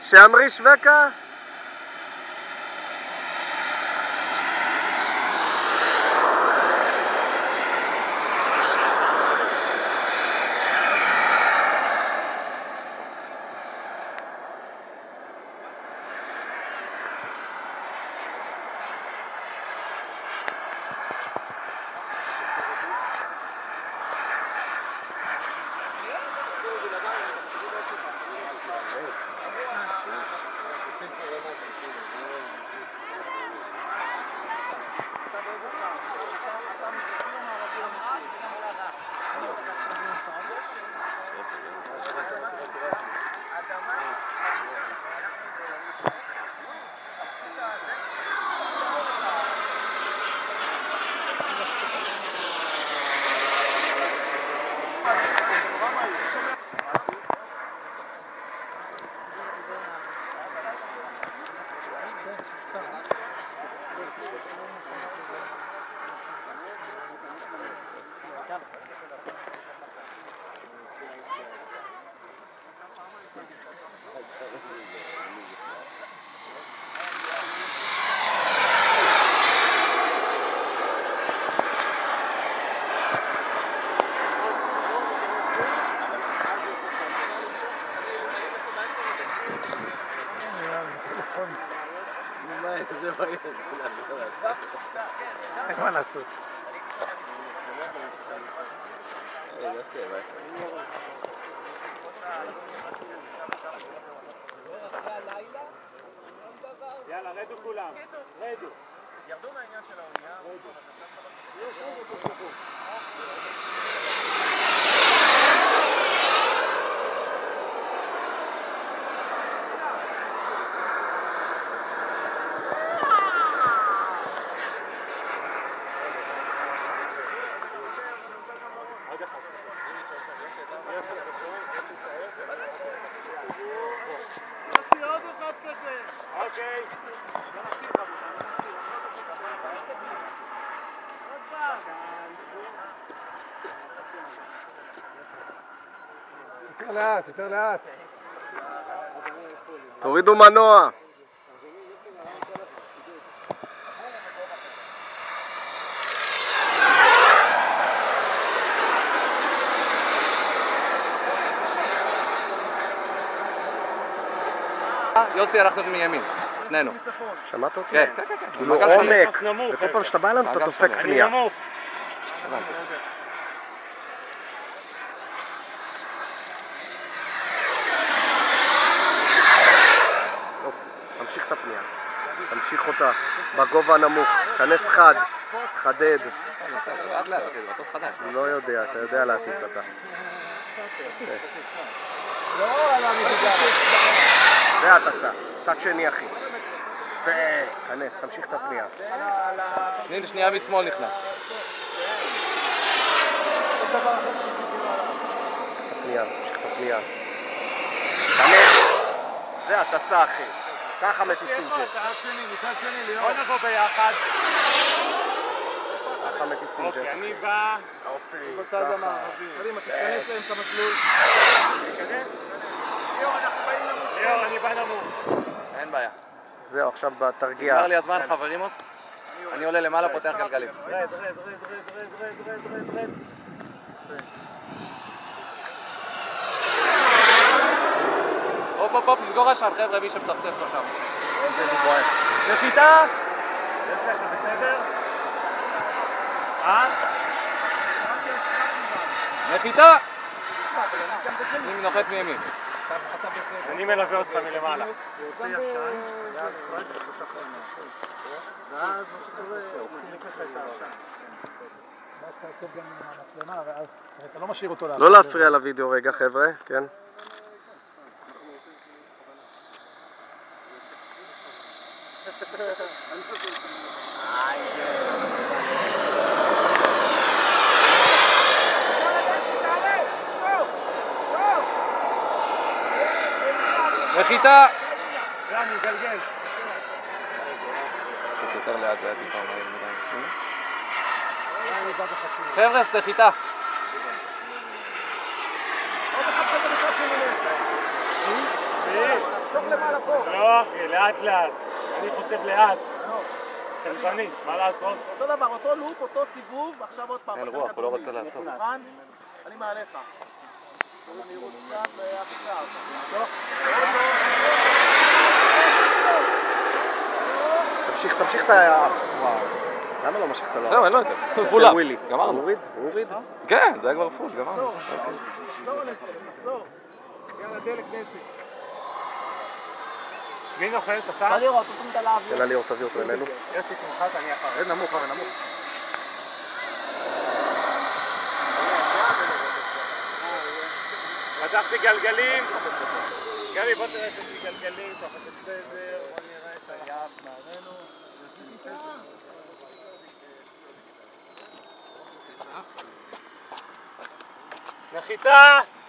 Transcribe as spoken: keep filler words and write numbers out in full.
שאמרי שווקה? אין מה לעשות. יאללה, רדו כולם, רדו. ירדו מהעניין של האונייה. אוקיי. יותר לאט, יותר לאט. תורידו מנוע. יוסי, הלכנו מימין, שנינו. שמעת אותי? כן, כן, כן. כאילו עומק, וכל פעם שאתה בא אלינו אתה דופק פנייה. תמשיך את הפנייה, תמשיך אותה בגובה הנמוך, כנס חד, חדד. לא יודע, אתה יודע להטיס אתה. זה הטסה, צד שני אחי. וכנס, תמשיך את הפנייה. הנה שנייה משמאל נכנס. הפנייה, תמשיך את הפנייה. כנס, זה הטסה אחי. ככה מטיסים ג'ט. בוא נבוא ביחד. ככה מטיסים ג'ט. אוקיי, אני בא. אופי, בצד המערבי. קדימה, תתכנס להם את המסלול. ליאור, אנחנו באים נמוך. ליאור, אני בא נמוך. אין בעיה. זהו, עכשיו בתרגיע. נגמר לי הזמן, חברימוס. אני עולה למעלה, פותח גלגלים. רד, רד, רד, רד, רד, רד, רד, רד. הופ, הופ, הופ, נסגור השם, חבר'ה, מי שמצפצף עכשיו. נחיתה! יש לך בסדר? אה? נחיתה! אני נוחת מימין. אני מלווה אותך מלמעלה. ואז מה שקורה, הוא חילק לך את העשן. ואז אתה עוקב גם עם המצלמה, ואז אתה לא משאיר אותו לא להפריע לוידאו רגע חבר'ה, כן? נחיתה! יאללה, נגלגל. קצת יותר לאט לאט איפה מהיר מדי. חבר'ה, נחיתה! עוד אחד חזר בצד שני. תוך למעלה פה. לא אחי, לאט לאט. אני חושב לאט. חלבני, מה לעשות? אותו דבר, אותו לופ, אותו סיבוב, עכשיו עוד פעם. אין רוח, הוא לא רוצה לעצור. אני מעלה לך. מהירות קצת ועכשיו. תמשיך, תמשיך את ה... וואו. למה לא משכת לו? זהו, אין לו יותר. זה פולה. ווילי. גמרנו. הוא הוריד? הוא הוריד? כן, זה היה כבר פול, גמרנו. תחזור לסטר, תחזור. יאללה, דלק נסי. מי נוחל? אתה? תן לראות, תשים את הלאוויר. תן לראות, תביא אותו אלינו. יוסי תמחת, אני אחר. רד נמוך, אבל נמוך. פתחתי גלגלים. גבי, בוא תראה שיש לי גלגלים, תחת בסדר, בוא נראה את היעף מעלינו. נחיתה!